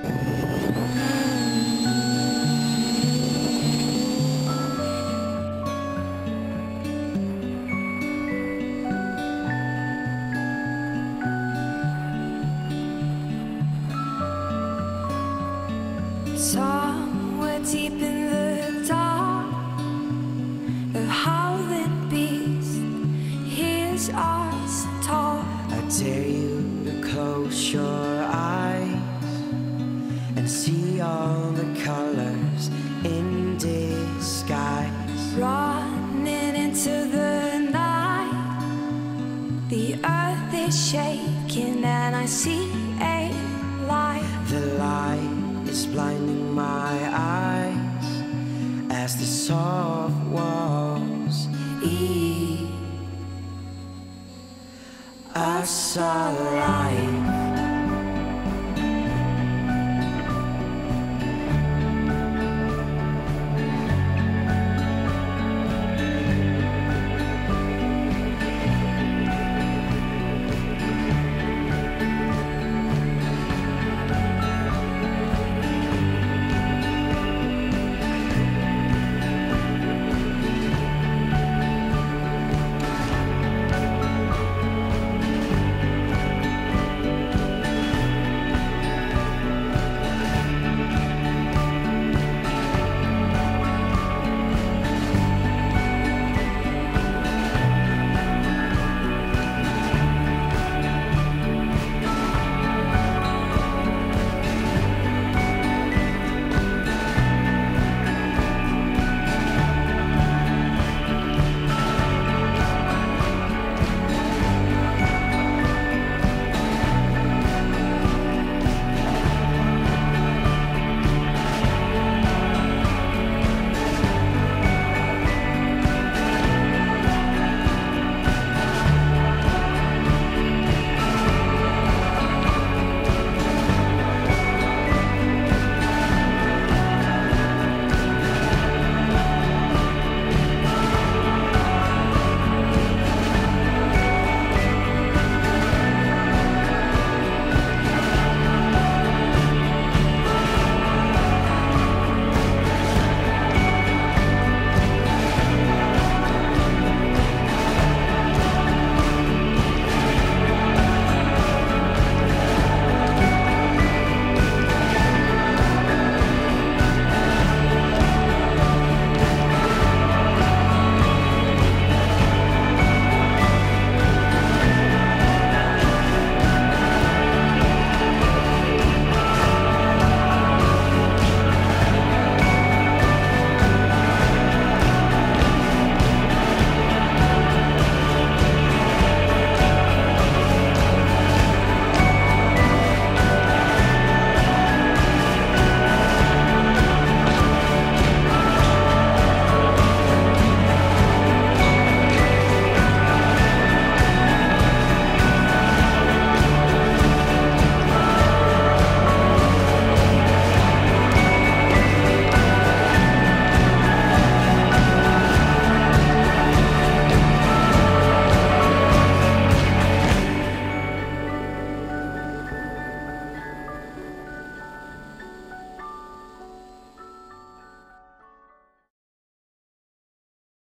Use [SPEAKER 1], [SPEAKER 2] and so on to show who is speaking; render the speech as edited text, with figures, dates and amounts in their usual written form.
[SPEAKER 1] Somewhere deep in the dark, a howling beast hears us talk.
[SPEAKER 2] I dare you to close your eyes and see all the colors in disguise.
[SPEAKER 1] Running into the night, the earth is shaking and I see a light.
[SPEAKER 2] The light is blinding my eyes as the soft walls eat us alive.